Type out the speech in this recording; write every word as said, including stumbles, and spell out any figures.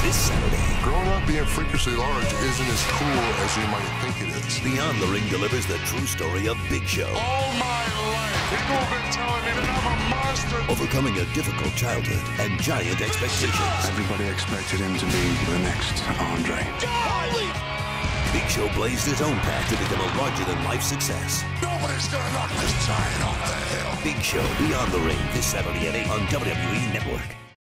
this Saturday. Growing up being freakishly large isn't as cool as you might think it is. Beyond the Ring delivers the true story of Big Show. All my life, people have been telling me that I'm a monster. Overcoming a difficult childhood and giant expectations. Everybody expected him to be the next Andre. Big Show blazed his own path to become a larger-than-life success. Nobody's gonna knock this giant off the hill. Big Show Beyond the Ring this Saturday at eight on W W E Network.